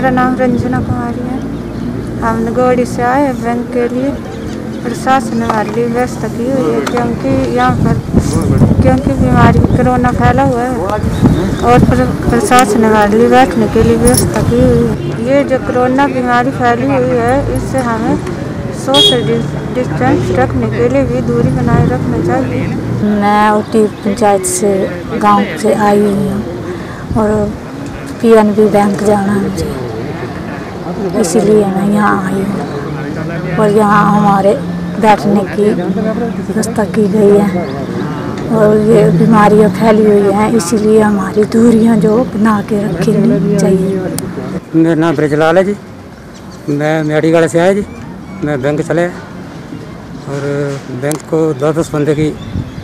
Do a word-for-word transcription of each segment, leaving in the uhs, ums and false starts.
मेरा नाम रंजना कुमारी है। हम नगौड़ी से आए हैं बैंक के लिए। प्रशासन ने हमारे लिए व्यवस्था की हुई है, क्योंकि यहाँ पर क्योंकि बीमारी कोरोना फैला हुआ है और प्रशासन ने हमारे लिए बैठने के लिए व्यवस्था की हुई है। ये जो कोरोना बीमारी फैली हुई है, इससे हमें सोशल डिस्टेंस रखने के लिए भी दूरी बनाए रखना चाहिए। मैं उटी पंचायत से गांव से आई हुई हूँ और पीएनबी बैंक जाना है मुझे, इसीलिए मैं यहाँ आई हूँ। और यहाँ हमारे बैठने की व्यवस्था की गई है और ये बीमारियाँ फैली हुई हैं, इसीलिए हमारी दूरियाँ जो बना के रखनी चाहिए। मेरा नाम ब्रजलाल है जी। मैं मेडीगढ़ से आया जी। मैं बैंक चले और बैंक को दस दस बंदे की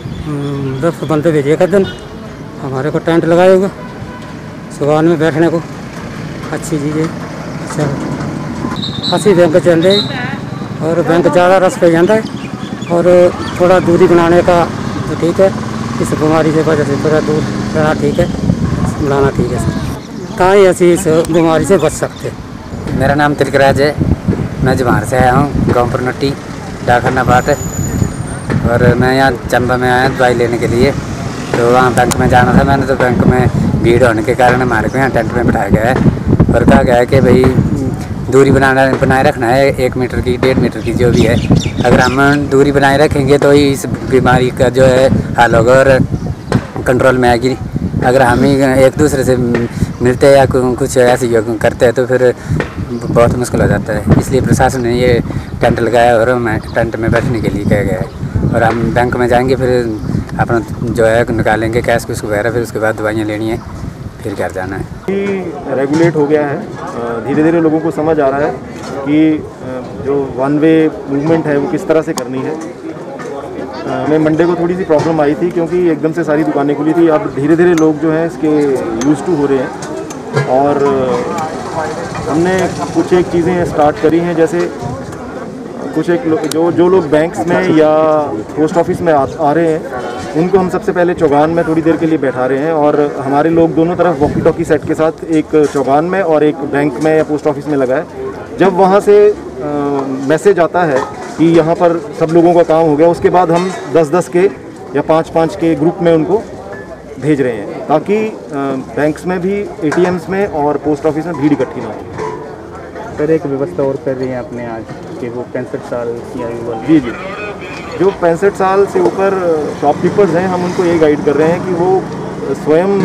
दस बंदे भेजिए कर दिन हमारे को टेंट लगाए होगा सुबह में बैठने को। अच्छी चीज़ है। अच्छा अस्सी बैंक चल रहे और बैंक ज़्यादा रस पे जाता है और थोड़ा दूरी बनाने का तो ठीक है। इस बीमारी से वजह से थोड़ा दूर रहना ठीक है, बनाना ठीक है सर, ताकि असी इस बीमारी से बच सकते। मेरा नाम तिलकराज है। मैं जमार से आया हूँ, गाँव परनट्टी डाकरना बाट। और मैं यहाँ चंबा में आया दवाई लेने के लिए, तो वहाँ बैंक में जाना था मैंने। तो बैंक में भीड़ होने के कारण हमारे को यहाँ टेंट में बिठाया गया है और कहा गया है कि भाई दूरी बनाना बनाए रखना है, एक मीटर की डेढ़ मीटर की जो भी है। अगर हम दूरी बनाए रखेंगे तो ही इस बीमारी का जो है हल होगा और कंट्रोल में आएगी। अगर हम ही एक दूसरे से मिलते हैं या कुछ ऐसे करते हैं तो फिर बहुत मुश्किल हो जाता है। इसलिए प्रशासन ने ये टेंट लगाया और हमें टेंट में बैठने के लिए कहा गया है। और हम बैंक में जाएंगे, फिर अपना जो है निकालेंगे कैश कुछ वगैरह, फिर उसके बाद दवाइयाँ लेनी है, फिर घर जाना है। रेगुलेट हो गया है, धीरे धीरे लोगों को समझ आ रहा है कि जो वन वे मूवमेंट है वो किस तरह से करनी है। हमें मंडे को थोड़ी सी प्रॉब्लम आई थी क्योंकि एकदम से सारी दुकानें खुली थी। अब धीरे धीरे लोग जो हैं इसके यूज़ टू हो रहे हैं और हमने कुछ एक चीज़ें स्टार्ट करी हैं, जैसे कुछ एक लो, जो जो लोग बैंक्स में या पोस्ट ऑफिस में आ, आ रहे हैं उनको हम सबसे पहले चौगान में थोड़ी देर के लिए बैठा रहे हैं। और हमारे लोग दोनों तरफ वॉकी टॉकी सेट के साथ एक चौगान में और एक बैंक में या पोस्ट ऑफिस में लगा है। जब वहाँ से मैसेज आता है कि यहाँ पर सब लोगों का काम हो गया, उसके बाद हम दस दस के या पाँच पाँच के ग्रुप में उनको भेज रहे हैं, ताकि बैंक्स में भी, एटीएम्स में और पोस्ट ऑफिस में भीड़ इकट्ठी ना हो। फिर एक व्यवस्था और कर रही हैं अपने आज कि वो पैंसठ साल की आयु वाले, जी जी, जो पैंसठ साल से ऊपर शॉपकीपर्स हैं, हम उनको ये गाइड कर रहे हैं कि वो स्वयं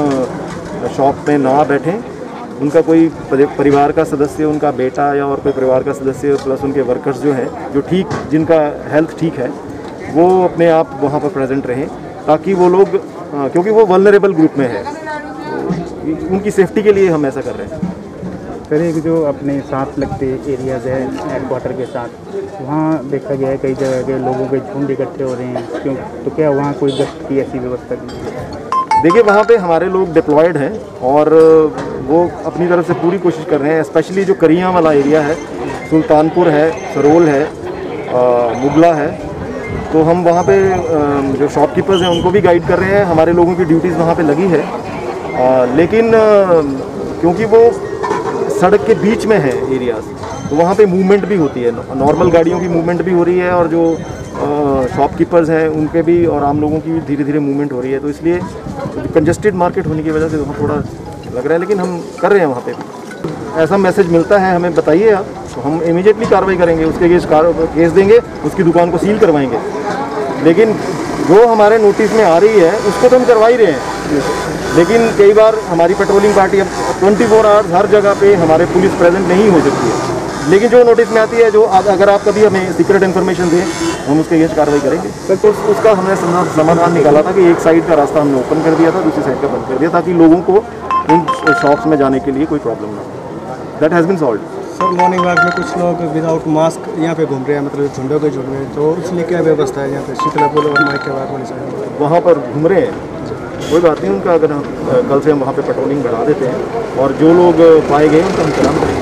शॉप में ना बैठें। उनका कोई परिवार का सदस्य, उनका बेटा या और कोई परिवार का सदस्य प्लस उनके वर्कर्स जो हैं, जो ठीक, जिनका हेल्थ ठीक है, वो अपने आप वहाँ पर प्रेजेंट रहें, ताकि वो लोग, क्योंकि वो वल्नरेबल ग्रुप में है, तो उनकी सेफ्टी के लिए हम ऐसा कर रहे हैं। फिर एक जो अपने साथ लगते एरियाज़ है हेडक्वार्टर के साथ, वहाँ देखा गया है कई जगह के लोगों के झुंड इकट्ठे हो रहे हैं, क्यों? तो क्या वहाँ कोई गश्त की ऐसी व्यवस्था की? देखिए, वहाँ पे हमारे लोग डिप्लॉयड हैं और वो अपनी तरफ से पूरी कोशिश कर रहे हैं। स्पेशली जो करियाँ वाला एरिया है, सुल्तानपुर है, सरोल है, मुगला है, तो हम वहाँ पे जो शॉपकीपर्स हैं उनको भी गाइड कर रहे हैं। हमारे लोगों की ड्यूटीज़ वहाँ पे लगी है, लेकिन क्योंकि वो सड़क के बीच में है एरियाज़, तो वहाँ पे मूवमेंट भी होती है, नॉर्मल गाड़ियों की मूवमेंट भी हो रही है और जो शॉपकीपर्स हैं उनके भी और आम लोगों की भी धीरे धीरे मूवमेंट हो रही है। तो इसलिए कंजस्टेड मार्केट होने की वजह से वहाँ थोड़ा लग रहा है, लेकिन हम कर रहे हैं। वहाँ पे भी ऐसा मैसेज मिलता है, हमें बताइए आप, तो हम इमीडिएटली कार्रवाई करेंगे, उसके केस केस देंगे, उसकी दुकान को सील करवाएंगे। लेकिन जो हमारे नोटिस में आ रही है उसको तो हम करवा ही रहे हैं, लेकिन कई बार हमारी पेट्रोलिंग पार्टी अब ट्वेंटी फोर आवर्स हर जगह पे हमारे पुलिस प्रेजेंट नहीं हो सकती है, लेकिन जो नोटिस में आती है, जो अगर आप कभी हमें सीक्रेट इन्फॉर्मेशन दें, हम उसके अगेंस्ट कार्रवाई करेंगे। सर, तो उसका हमने समाधान निकाला था कि एक साइड का रास्ता हमने ओपन कर दिया था, दूसरी साइड का बंद कर दिया, ताकि लोगों को इन शॉप्स में जाने के लिए कोई प्रॉब्लम ना हो। That has been solved. Sir, morning walk में कुछ लोग विदाउट मास्क यहाँ पे घूम रहे हैं, मतलब झुंडों के झुंड में, तो उसमें क्या व्यवस्था है यहाँ पे शीतलापुर और माइक के बाद वाली साइड वहाँ पर घूम रहे हैं? कोई बात नहीं, उनका अगर हम कल से हम वहाँ पे पेट्रोलिंग बढ़ा देते हैं और जो लोग पाए गए उनका हम चलान